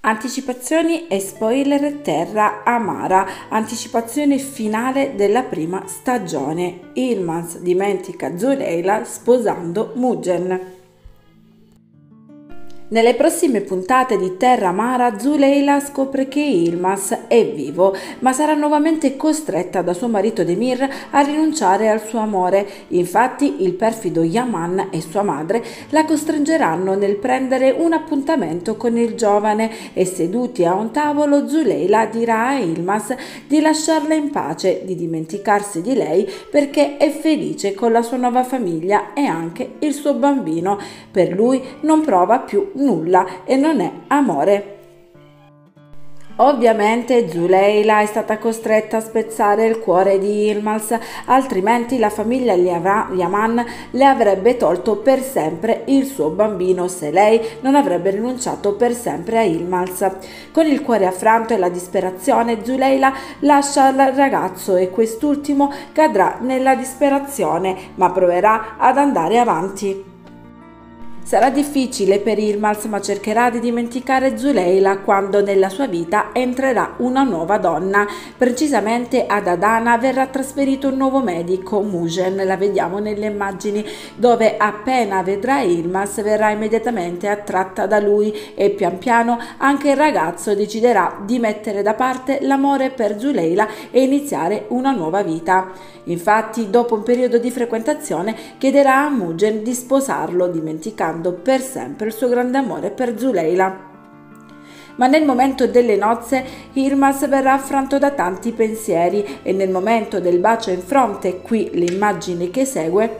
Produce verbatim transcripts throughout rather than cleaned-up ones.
Anticipazioni e spoiler Terra Amara, anticipazione finale della prima stagione. Yılmaz dimentica Zuleyla sposando Mugen. Nelle prossime puntate di Terra Amara, Zuleyla scopre che Yılmaz è vivo, ma sarà nuovamente costretta da suo marito Demir a rinunciare al suo amore. Infatti, il perfido Yaman e sua madre la costringeranno nel prendere un appuntamento con il giovane e, seduti a un tavolo, Zuleyla dirà a Yılmaz di lasciarla in pace, di dimenticarsi di lei perché è felice con la sua nuova famiglia e anche il suo bambino. Per lui non prova più nulla e non è amore. Ovviamente Zuleyla è stata costretta a spezzare il cuore di Yılmaz, altrimenti la famiglia Yaman le avrebbe tolto per sempre il suo bambino se lei non avrebbe rinunciato per sempre a Yılmaz. Con il cuore affranto e la disperazione, Zuleyla lascia il ragazzo e quest'ultimo cadrà nella disperazione, ma proverà ad andare avanti. Sarà difficile per Yılmaz, ma cercherà di dimenticare Zuleyla quando nella sua vita entrerà una nuova donna. Precisamente ad Adana verrà trasferito un nuovo medico, Mugen, la vediamo nelle immagini, dove appena vedrà Yılmaz verrà immediatamente attratta da lui e pian piano anche il ragazzo deciderà di mettere da parte l'amore per Zuleyla e iniziare una nuova vita. Infatti, dopo un periodo di frequentazione, chiederà a Mugen di sposarlo, dimenticando per sempre il suo grande amore per Zuleyla. Ma nel momento delle nozze Yılmaz verrà affranto da tanti pensieri e nel momento del bacio in fronte, qui l'immagine che segue,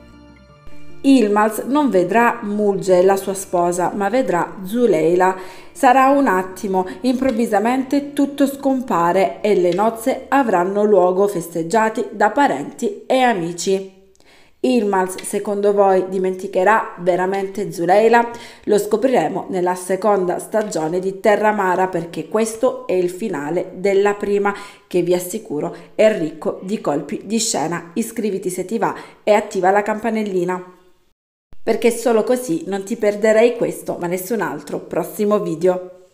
Yılmaz non vedrà Mugen, la sua sposa, ma vedrà Zuleyla. Sarà un attimo, improvvisamente tutto scompare e le nozze avranno luogo festeggiati da parenti e amici. Yılmaz, secondo voi, dimenticherà veramente Zuleyla? Lo scopriremo nella seconda stagione di Terra Amara, perché questo è il finale della prima, che vi assicuro è ricco di colpi di scena. Iscriviti se ti va e attiva la campanellina, perché solo così non ti perderai questo ma nessun altro prossimo video.